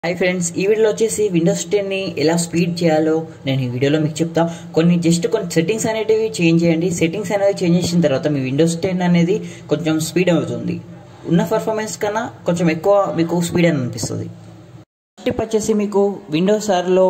Hi friends ఈ వీడియోలో వచ్చేసి విండోస్ 10 ని ఎలా స్పీడ్ చేయాలో నేను ఈ వీడియోలో మీకు చెప్తా కొన్ని సెట్టింగ్స్ అనేటివి చేంజ్ చేయండి సెట్టింగ్స్ అనేవి చేంజ్ చేసిన తర్వాత మీ విండోస్ 10 అనేది కొంచెం స్పీడ్ అవుతుంది ఉన్న పర్ఫార్మెన్స్ కన్నా కొంచెం ఎక్కువ మీకు స్పీడ్ అని అనిపిస్తుంది టిప్ వచ్చేసి మీకు విండోస్ R లో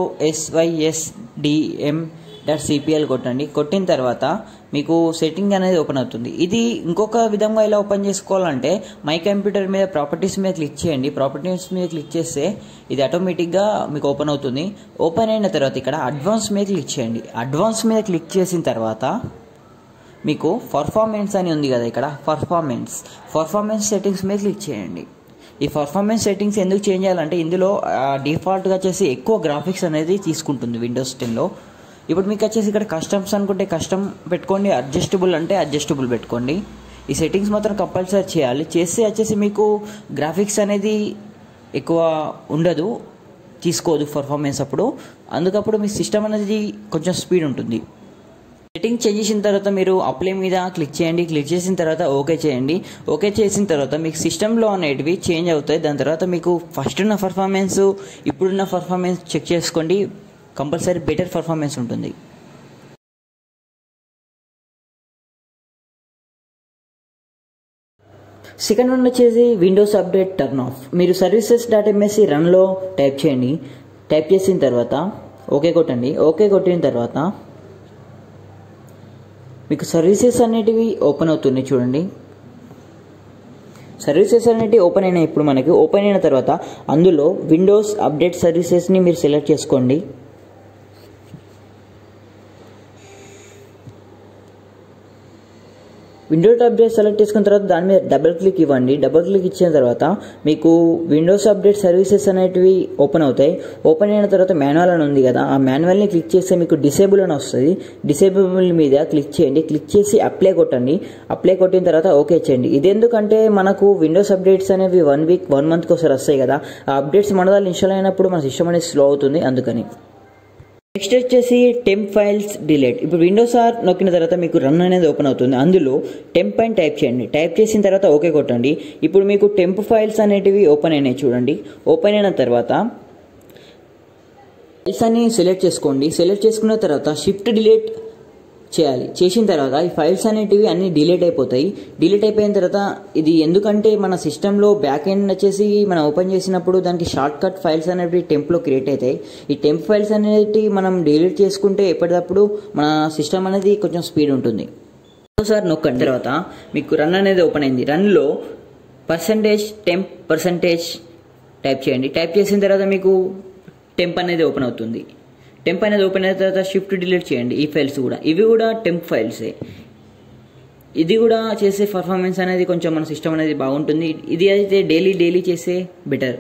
𝙤𝙙𝙪𝙘𝙀 కొట్టండి కొట్టిన తర్వాత మీకు సెట్టింగ్ అనేది ఓపెన్ అవుతుంది ఇది ఇంకొక విధంగా ఎలా ఓపెన్ చేసుకోవాలంటే మై కంప్యూటర్ మీద ప్రాపర్టీస్ మీద క్లిక్ చేయండి ప్రాపర్టీస్ మీద క్లిక్ చేస్తే ఇది ఆటోమేటిక్ గా మీకు ఓపెన్ అవుతుంది ఓపెన్ అయిన తర్వాత ఇక్కడ అడ్వాన్స్ మీద క్లిక్ చేయండి అడ్వాన్స్ మీద క్లిక్ చేసిన తర్వాత మీకు పర్ఫార్మెన్స్ అని ఉంది కదా ఇక్కడ పర్ఫార్మెన్స్ సెట్టింగ్స్ మీద క్లిక్ చేయండి ఈ పర్ఫార్మెన్స్ సెట్టింగ్స్ ఎందుకు చేంజ్ చేయాలంటే ఇందులో డిఫాల్ట్ గా వచ్చేసి ఎక్కువ గ్రాఫిక్స్ అనేది తీసుకుంటుంది విండోస్ 10 లో ఇప్పుడు మీకు వచ్చేసి ఇక్కడ కస్టమ్స్ అనుకుంటే కస్టమ్ పెట్టుకోండి అడ్జస్టబుల్ అంటే అడ్జస్టబుల్ పెట్టుకోండి ఈ సెట్టింగ్స్ మాత్రం కంపల్సరీ చేయాలి చేస్తే వచ్చేసి మీకు గ్రాఫిక్స్ అనేది ఎక్కువ ఉండదు తీసుకోదు పర్ఫార్మెన్స్ అప్పుడు అందుకప్పుడు మీ సిస్టమ్ అనేది కొంచెం స్పీడ్ ఉంటుంది సెట్టింగ్ చేంజ్ చేసిన తర్వాత మీరు అప్లై మీద క్లిక్ చేయండి క్లిక్ చేసిన తర్వాత ఓకే చేయండి ఓకే చేసిన తర్వాత మీకు సిస్టంలో అనేటివి చేంజ్ అవుతాయి దాని తర్వాత మీకు ఫస్ట్ ఉన్న పర్ఫార్మెన్స్ ఇప్పుడున్న పర్ఫార్మెన్స్ చెక్ చేసుకోండి కంపల్సరీ బెటర్ పర్ఫార్మెన్స్ ఉంటుంది సెకండ్ వన్ వచ్చేసి విండోస్ అప్డేట్ టర్న్ ఆఫ్ మీరు services.ms రన్లో టైప్ చేయండి టైప్ చేసిన తర్వాత ఓకే కొట్టండి ఓకే కొట్టిన తర్వాత మీకు సర్వీసెస్ అనేటివి ఓపెన్ అవుతుంది చూడండి సర్వీసెస్ అనేటివి ఓపెన్ అయినాయి ఇప్పుడు మనకి ఓపెన్ అయిన తర్వాత అందులో విండోస్ అప్డేట్ సర్వీసెస్ని మీరు సెలెక్ట్ చేసుకోండి విండోస్ అప్డేట్ సెలెక్ట్ చేసుకున్న తర్వాత దాని మీద డబుల్ క్లిక్ ఇవ్వండి డబుల్ క్లిక్ ఇచ్చిన తర్వాత మీకు విండోస్ అప్డేట్ సర్వీసెస్ అనేటివి ఓపెన్ అవుతాయి ఓపెన్ అయిన తర్వాత మాన్యువల్ అని ఉంది కదా ఆ మాన్యువల్ని క్లిక్ చేస్తే మీకు డిసేబుల్ అని వస్తుంది డిసేబుల్ మీద క్లిక్ చేయండి క్లిక్ చేసి అప్లై కొట్టండి అప్లై కొట్టిన తర్వాత ఓకే చేయండి ఇది ఎందుకంటే మనకు విండోస్ అప్డేట్స్ అనేవి 1 వీక్ 1 మంత్కి ఒకసారి వస్తాయి కదా ఆ అప్డేట్స్ మన దాన్ని ఇన్స్టాల్ అయినప్పుడు మన సిస్టమ్ అనేది స్లో అవుతుంది అందుకని నెక్స్ట్ వచ్చేసి టెంప్ ఫైల్స్ డిలీట్ ఇప్పుడు విండోస్ R నొక్కిన తర్వాత మీకు రన్ అనేది ఓపెన్ అవుతుంది అందులో టెంప్ అని టైప్ చేయండి టైప్ చేసిన తర్వాత ఓకే కొట్టండి ఇప్పుడు మీకు టెంప్ ఫైల్స్ అనేటివి ఓపెన్ అయినాయి చూడండి ఓపెన్ అయిన తర్వాత ఫైల్స్ అని సెలెక్ట్ చేసుకోండి సెలెక్ట్ చేసుకున్న తర్వాత షిఫ్ట్ డిలీట్ చేయాలి చేసిన తర్వాత ఈ ఫైల్స్ అనేటివి అన్ని డిలీట్ అయిపోతాయి డిలీట్ అయిపోయిన తర్వాత ఇది ఎందుకంటే మన సిస్టంలో బ్యాక్ ఎండ్ వచ్చేసి మనం ఓపెన్ చేసినప్పుడు దానికి షార్ట్ కట్ ఫైల్స్ అనేవి టెంప్లో క్రియేట్ అవుతాయి ఈ టెంప్ ఫైల్స్ అనేవి మనం డిలీట్ చేసుకుంటే ఎప్పటికప్పుడు మన సిస్టమ్ అనేది కొంచెం స్పీడ్ ఉంటుంది సార్ నొక్కండి తర్వాత మీకు రన్ అనేది ఓపెన్ అయింది రన్లో %temp% టైప్ చేయండి టైప్ చేసిన తర్వాత మీకు టెంప్ అనేది ఓపెన్ అవుతుంది టెంప్ అనేది ఓపెన్ అయిన తర్వాత షిఫ్ట్ డిలీట్ చేయండి ఈ ఫైల్స్ కూడా ఇవి కూడా టెంప్ ఫైల్సే ఇది కూడా చేసే పర్ఫార్మెన్స్ అనేది కొంచెం మన సిస్టమ్ అనేది బాగుంటుంది ఇది అయితే డైలీ చేసే బెటర్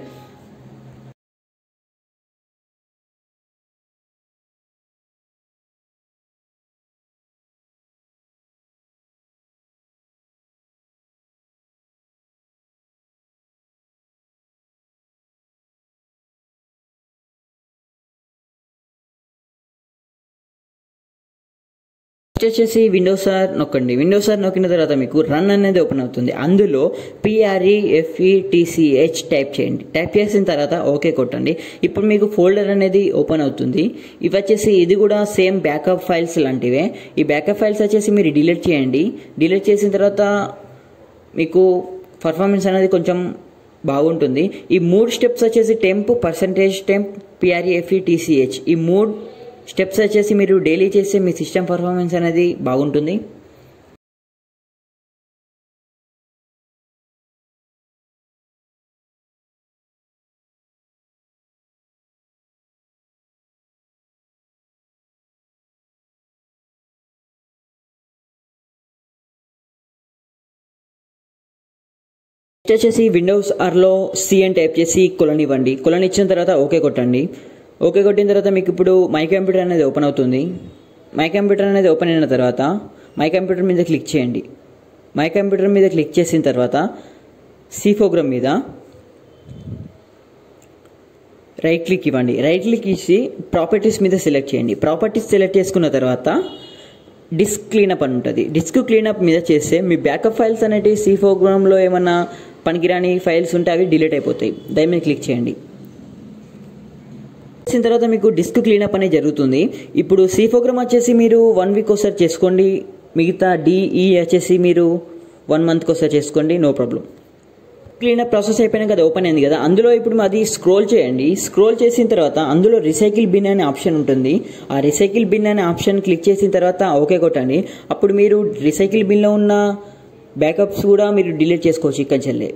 వచ్చేసి విండోస్ R నొక్కండి విండోస్ R నొక్కిన తర్వాత మీకు రన్ అనేది ఓపెన్ అవుతుంది అందులో PREFETCH టైప్ చేయండి టైప్ చేసిన తర్వాత ఓకే కొట్టండి ఇప్పుడు మీకు ఫోల్డర్ అనేది ఓపెన్ అవుతుంది ఇవి వచ్చేసి ఇది కూడా సేమ్ బ్యాకప్ ఫైల్స్ లాంటివే ఈ బ్యాకప్ ఫైల్స్ వచ్చేసి మీరు డిలీట్ చేయండి డిలీట్ చేసిన తర్వాత మీకు పర్ఫార్మెన్స్ అనేది కొంచెం బాగుంటుంది ఈ 3 స్టెప్స్ వచ్చేసి టెంప్ %temp PREFETCH ఈ 3 స్టెప్స్ వచ్చేసి మీరు డైలీ చేస్తే మీ సిస్టమ్ పర్ఫార్మెన్స్ అనేది బాగుంటుంది వచ్చేసి విండోస్ R లో C అని టైప్ చేసి కొలన్ ఇవ్వండి కొలన్ ఇచ్చిన తర్వాత ఓకే కొట్టండి ఓకే కొట్టిన తర్వాత మీకు ఇప్పుడు మై కంప్యూటర్ అనేది ఓపెన్ అవుతుంది మై కంప్యూటర్ అనేది ఓపెన్ అయిన తర్వాత మై కంప్యూటర్ మీద క్లిక్ చేయండి మై కంప్యూటర్ మీద క్లిక్ చేసిన తర్వాత C ప్రోగ్రామ్ మీద రైట్ క్లిక్ ఇవ్వండి రైట్ క్లిక్ ఇచ్చి ప్రాపర్టీస్ మీద సెలెక్ట్ చేయండి ప్రాపర్టీస్ సెలెక్ట్ చేసుకున్న తర్వాత డిస్క్ క్లీనప్ అని ఉంటుంది డిస్క్ క్లీనప్ మీద చేస్తే మీ బ్యాకప్ ఫైల్స్ అనేవి C ప్రోగ్రామ్లో ఏమన్నా పనికిరాని ఫైల్స్ ఉంటే అవి డిలీట్ అయిపోతాయి దాని మీద క్లిక్ చేయండి చేసిన తర్వాత మీకు డిస్క్ క్లీనప్ అనేది జరుగుతుంది. ఇప్పుడు సి ప్రోగ్రామ్ వచ్చేసి మీరు 1 వీక్ ఒకసారి చేసుకోండి, మిగతా డిఈ వచ్చేసి మీరు 1 మంత్కి ఒకసారి చేసుకోండి, నో ప్రాబ్లం. క్లీనప్ ప్రాసెస్ అయిపోయినాక అది ఓపెన్ అయింది కదా, అందులో ఇప్పుడు అది స్క్రోల్ చేయండి. స్క్రోల్ చేసిన తర్వాత అందులో రీసైకిల్ బిన్ అనే ఆప్షన్ ఉంటుంది. ఆ రీసైకిల్ బిన్ అనే ఆప్షన్ క్లిక్ చేసిన తర్వాత ఓకే కొట్టండి. అప్పుడు మీరు రీసైకిల్ బిన్లో ఉన్న బ్యాకప్స్ కూడా మీరు డిలీట్ చేసుకోవచ్చు ఇక్కడ చెల్లే.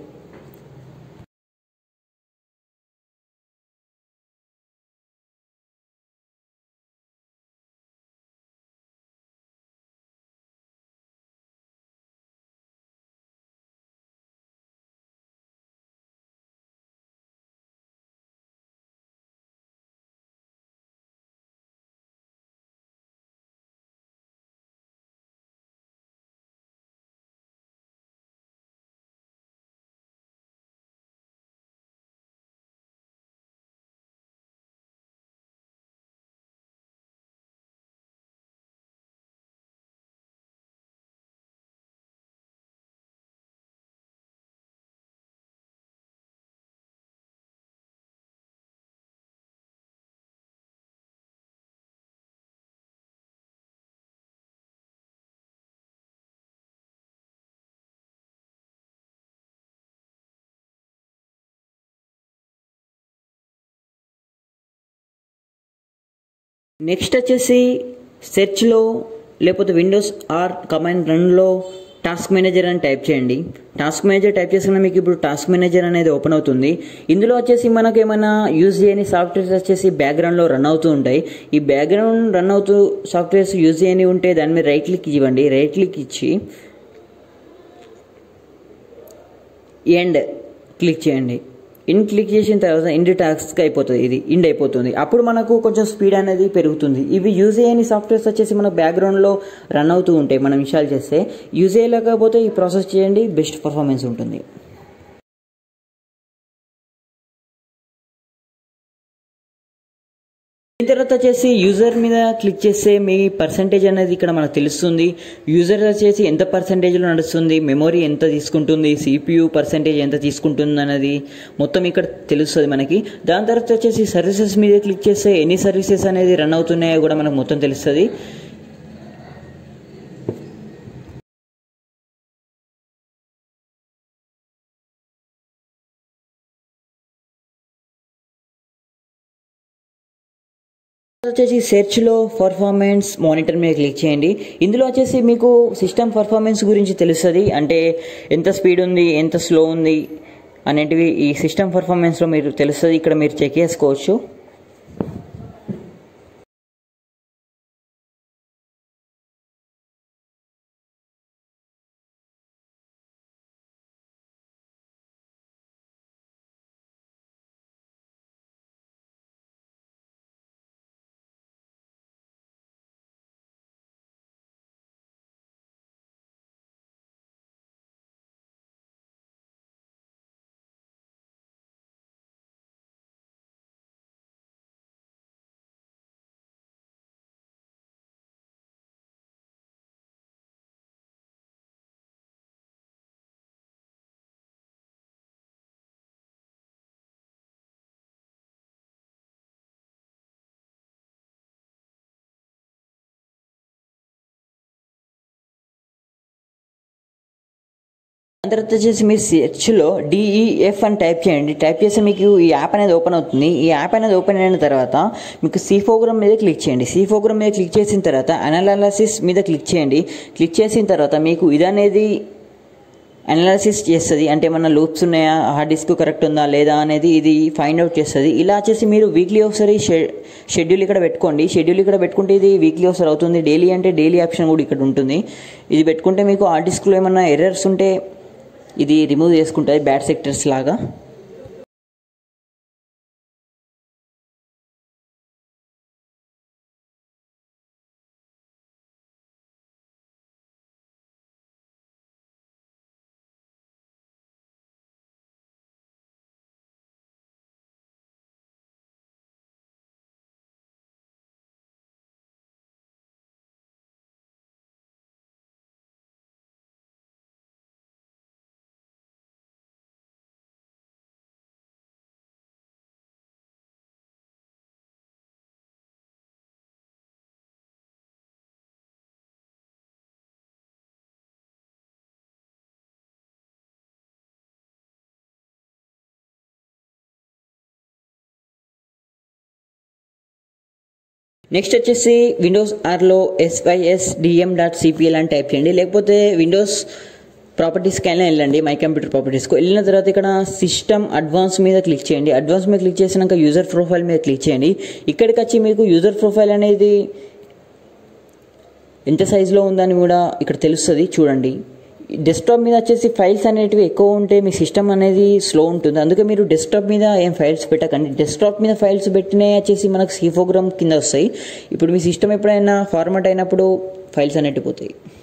నెక్స్ట్ వచ్చేసి సెర్చ్లో లేకపోతే విండోస్ ఆర్ కమాండ్ రన్లో టాస్క్ మేనేజర్ అని టైప్ చేయండి. టాస్క్ మేనేజర్ టైప్ చేసిన మీకు ఇప్పుడు టాస్క్ మేనేజర్ అనేది ఓపెన్ అవుతుంది. ఇందులో వచ్చేసి మనకు ఏమైనా యూజ్ చేయని సాఫ్ట్వేర్స్ వచ్చేసి బ్యాక్గ్రౌండ్లో రన్ అవుతూ ఉంటాయి. ఈ బ్యాక్గ్రౌండ్ రన్ అవుతూ సాఫ్ట్వేర్స్ యూజ్ చేయని ఉంటే దాని మీద రైట్ క్లిక్ ఇవ్వండి. రైట్ క్లిక్ ఇచ్చి ఎండ్ క్లిక్ చేయండి. క్లిక్ చేసిన తర్వాత ఎండ్ టాస్క్ అయిపోతుంది, ఇది ఎండ్ అయిపోతుంది. అప్పుడు మనకు కొంచెం స్పీడ్ అనేది పెరుగుతుంది. ఇవి యూజ్ చేయని సాఫ్ట్వేర్స్ వచ్చేసి మన బ్యాక్గ్రౌండ్లో రన్ అవుతూ ఉంటాయి మనం ఇన్స్టాల్ చేస్తే. యూజ్ చేయలేకపోతే ఈ ప్రాసెస్ చేయండి, బెస్ట్ పర్ఫార్మెన్స్ ఉంటుంది. దీని తర్వాత వచ్చేసి యూజర్ మీద క్లిక్ చేస్తే మీ పర్సంటేజ్ అనేది ఇక్కడ మనకు తెలుస్తుంది. యూజర్ వచ్చేసి ఎంత పర్సంటేజ్లో నడుస్తుంది, మెమొరీ ఎంత తీసుకుంటుంది, సిపియు పర్సంటేజ్ ఎంత తీసుకుంటుంది అనేది మొత్తం ఇక్కడ తెలుస్తుంది మనకి. దాని తర్వాత వచ్చేసి సర్వీసెస్ మీద క్లిక్ చేస్తే ఎన్ని సర్వీసెస్ అనేది రన్ అవుతున్నాయో కూడా మనకు మొత్తం తెలుస్తుంది. వచ్చేసి సెర్చ్లో పర్ఫార్మెన్స్ మానిటర్ మీద క్లిక్ చేయండి. ఇందులో వచ్చేసి మీకు సిస్టమ్ పర్ఫార్మెన్స్ గురించి తెలుస్తుంది. అంటే ఎంత స్పీడ్ ఉంది, ఎంత స్లో ఉంది అనేటివి ఈ సిస్టమ్ పర్ఫార్మెన్స్లో మీరు తెలుస్తుంది. ఇక్కడ మీరు చెక్ చేసుకోవచ్చు. దాని తర్వాత వచ్చేసి మీ సెర్చ్లో డిఈఎఫ్ అని టైప్ చేయండి. టైప్ చేస్తే మీకు ఈ యాప్ అనేది ఓపెన్ అవుతుంది. ఈ యాప్ అనేది ఓపెన్ అయిన తర్వాత మీకు సి ప్రోగ్రామ్ మీద క్లిక్ చేయండి. సి ప్రోగ్రామ్ మీద క్లిక్ చేసిన తర్వాత అనాలిసిస్ మీద క్లిక్ చేయండి. క్లిక్ చేసిన తర్వాత మీకు ఇది అనేది అనాలిసిస్ చేస్తుంది. అంటే ఏమన్నా లూప్స్ ఉన్నాయా, హార్డ్ డిస్క్ కరెక్ట్ ఉందా లేదా అనేది ఇది ఫైండ్ అవుట్ చేస్తుంది. ఇలా వచ్చేసి మీరు వీక్లీ ఒకసారి షెడ్యూల్ ఇక్కడ పెట్టుకోండి. షెడ్యూల్ ఇక్కడ పెట్టుకుంటే ఇది వీక్లీ ఒకసారి అవుతుంది. డైలీ అంటే డైలీ ఆప్షన్ కూడా ఇక్కడ ఉంటుంది. ఇది పెట్టుకుంటే మీకు హార్డ్ డిస్క్లో ఏమన్నా ఎర్రర్స్ ఉంటే ఇది రిమూవ్ చేసుకుంటుంది, బ్యాడ్ సెక్టర్స్ లాగా. నెక్స్ట్ వచ్చేసి విండోస్ ఆర్లో sysdm.cpl అని టైప్ చేయండి, లేకపోతే విండోస్ ప్రాపర్టీస్కి అయినా వెళ్ళండి, మై కంప్యూటర్ ప్రాపర్టీస్కి వెళ్ళిన తర్వాత ఇక్కడ సిస్టమ్ అడ్వాన్స్ మీద క్లిక్ చేయండి. అడ్వాన్స్ మీద క్లిక్ చేసినాక యూజర్ ప్రొఫైల్ మీద క్లిక్ చేయండి. ఇక్కడికి వచ్చి మీకు యూజర్ ప్రొఫైల్ అనేది ఎంత సైజులో ఉందని కూడా ఇక్కడ తెలుస్తుంది చూడండి. డెస్క్టాప్ మీద వచ్చేసి ఫైల్స్ అనేటివి ఎక్కువ ఉంటే మీ సిస్టమ్ అనేది స్లో ఉంటుంది, అందుకే మీరు డెస్క్టాప్ మీద ఏం ఫైల్స్ పెట్టకండి. డెస్క్టాప్ మీద ఫైల్స్ పెట్టినే వచ్చేసి మనకు C ప్రోగ్రామ్ కింద వస్తాయి. ఇప్పుడు మీ సిస్టమ్ ఎప్పుడైనా ఫార్మాట్ అయినప్పుడు ఫైల్స్ అనేటివి పోతాయి.